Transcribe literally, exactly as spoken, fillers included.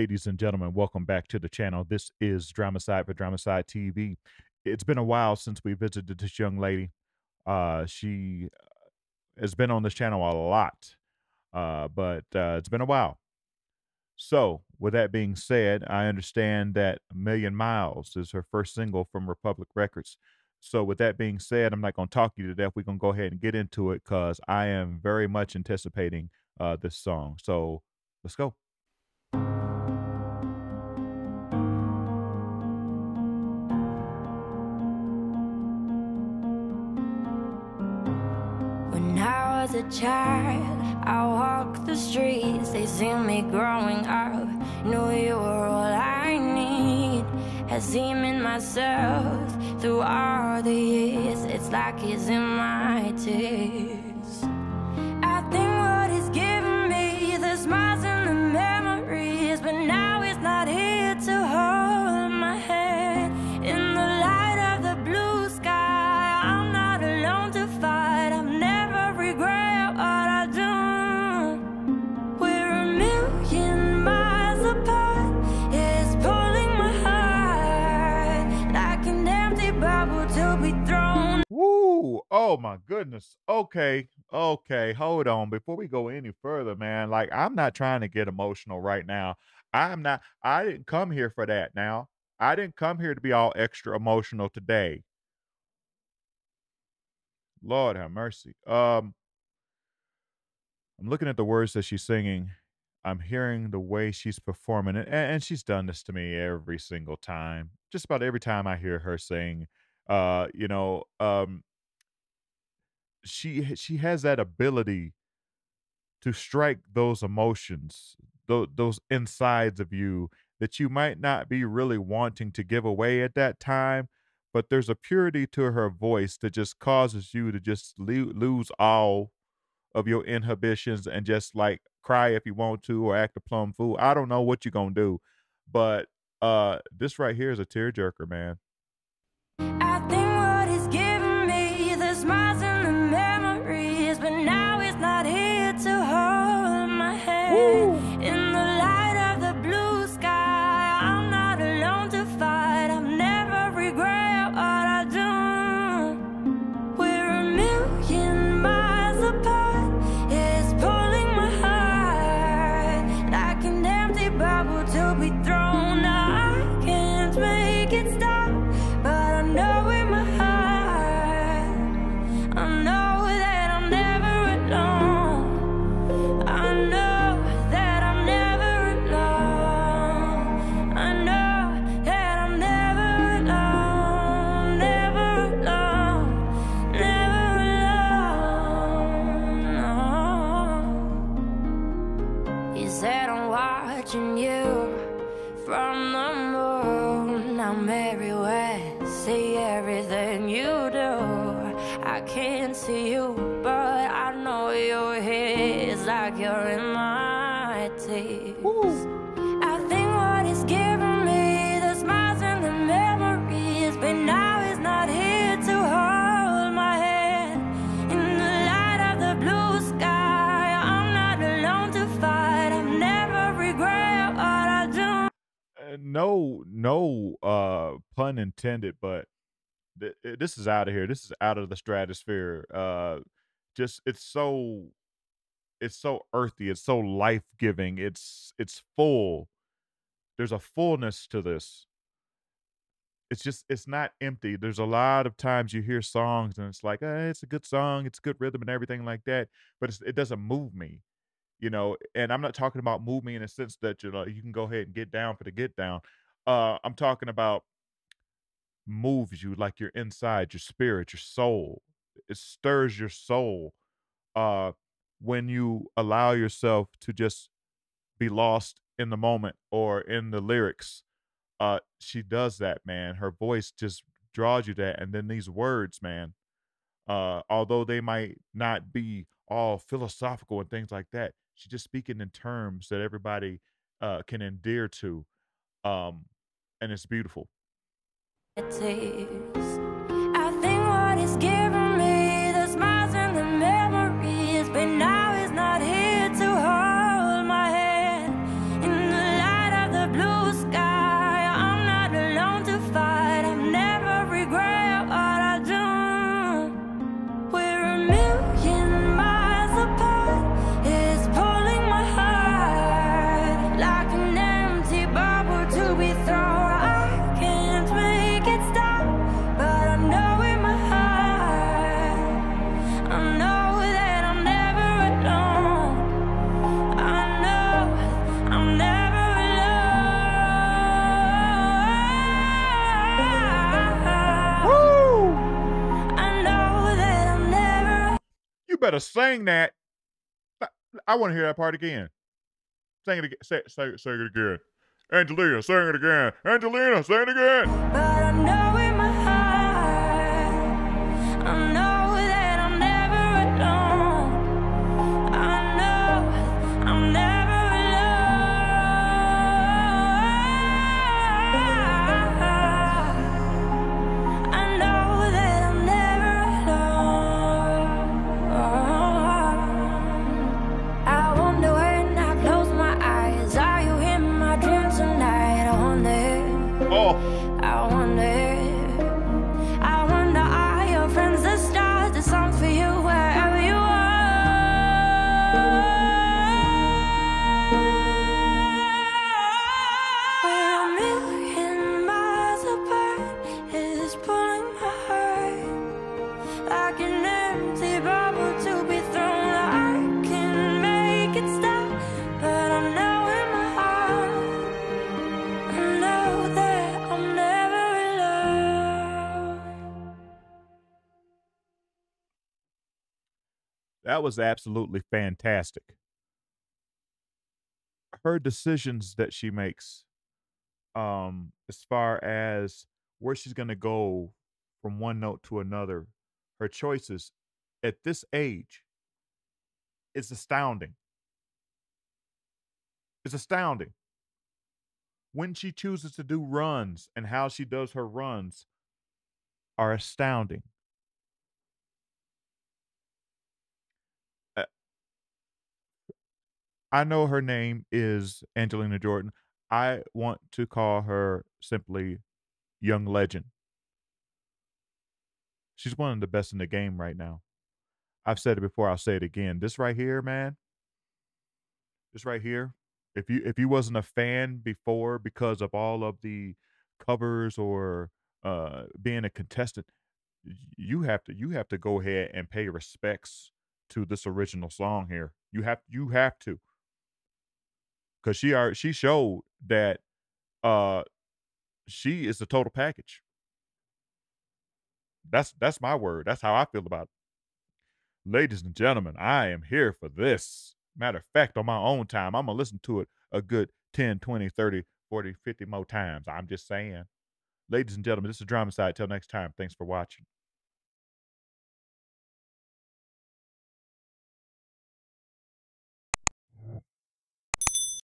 Ladies and gentlemen, welcome back to the channel. This is Dramacide for Dramacide T V. It's been a while since we visited this young lady. Uh, she has been on this channel a lot, uh, but uh, it's been a while. So, with that being said, I understand that A Million Miles is her first single from Republic Records. So, with that being said, I'm not going to talk you to death. We're going to go ahead and get into it because I am very much anticipating uh, this song. So, let's go. When I was a child, I walked the streets. They see me growing up, knew you were all I need. Had seen in myself through all the years. It's like it's in my tears. I think what is giving me the smiles and the memories, but now it's not here to hold my hand. In the light of the blue sky, I'm not alone to fight. I've never regret what I do. We're a million miles apart. It's pulling my heart like an empty bubble to be thrown. Woo! Oh my goodness. Okay, okay, hold on. Before we go any further, man, like I'm not trying to get emotional right now. I'm not, I didn't come here for that now. I didn't come here to be all extra emotional today. Lord have mercy. Um, I'm looking at the words that she's singing. I'm hearing the way she's performing it, and, and she's done this to me every single time. Just about every time I hear her sing, uh, you know, um, she she has that ability to strike those emotions, those those insides of you that you might not be really wanting to give away at that time, but there's a purity to her voice that just causes you to just lo- lose all of your inhibitions and just like cry if you want to or act a plum fool. I don't know what you're gonna do, but uh, this right here is a tearjerker, man. I think what is giving me the smiles and the memories, but now it's not here to hold my hand. Woo! In the light of the blue sky, I'm not alone to fight. I've never regret what I do. We're a million miles apart. It's pulling my heart like an empty bubble to be thrown. I can't make it stop, but I know in my heart, I know that I'm never alone. I know that I'm never alone. I know that I'm never alone. Never alone. Never alone. No. You said I'm watching you from the moon. I'm everywhere, see everything you do. I can't see you, but I know you're here. It's like you're in my teeth. I think what is giving me the smiles and the memories, but now it's not here to hold my hand. In the light of the blue sky, I'm not alone to fight. I've never regret what I do. Uh, no, no uh, pun intended, but th- uh, this is out of here. This is out of the stratosphere. Uh, just it's so it's so earthy. It's so life giving. It's it's full. There's a fullness to this. It's just it's not empty. There's a lot of times you hear songs and it's like, eh, it's a good song, it's good rhythm and everything like that, but it's, it doesn't move me, you know. And I'm not talking about move me in a sense that you know you can go ahead and get down for the get down. Uh, I'm talking about moves you like your inside, your spirit, your soul. It stirs your soul uh, when you allow yourself to just be lost in the moment or in the lyrics. Uh, she does that, man. Her voice just draws you that, and then these words, man. Uh, although they might not be all philosophical and things like that, she's just speaking in terms that everybody uh, can endear to, um, and it's beautiful. It is. I think what is giving me the smiles and the memories, but now it's not here to hold my hand. In the light of the better sing that. I I wanna hear that part again. Sing it again. Say say sing it again. Angelina, sing it again. Angelina, sing it again. But I know in my heart, I know that I'm never alone. I know I'm never alone. I know that I'm never alone. I wonder when I close my eyes, are you in my dreams tonight? I wonder. Oh. I wonder, I wonder, are your friends the stars, the songs for you wherever you are? We're a million miles apart, it's pulling my heart like an empty bubble to be thrown. I can make it stop, but I know in my heart, I know that I'm never alone. That was absolutely fantastic. Her decisions that she makes, um, as far as where she's gonna go from one note to another, her choices at this age is astounding. It's astounding. When she chooses to do runs and how she does her runs are astounding. Uh, I know her name is Angelina Jordan. I want to call her simply Young Legend. She's one of the best in the game right now. I've said it before, I'll say it again. This right here, man, this right here, if you if you wasn't a fan before because of all of the covers or uh being a contestant, y- you have to you have to go ahead and pay respects to this original song here. You have you have to, because she are she showed that uh she is the total package. That's that's my word. That's how I feel about it. Ladies and gentlemen, I am here for this. Matter of fact, on my own time, I'm gonna listen to it a good ten, twenty, thirty, forty, fifty more times. I'm just saying. Ladies and gentlemen, this is Drama Side. Till next time, thanks for watching.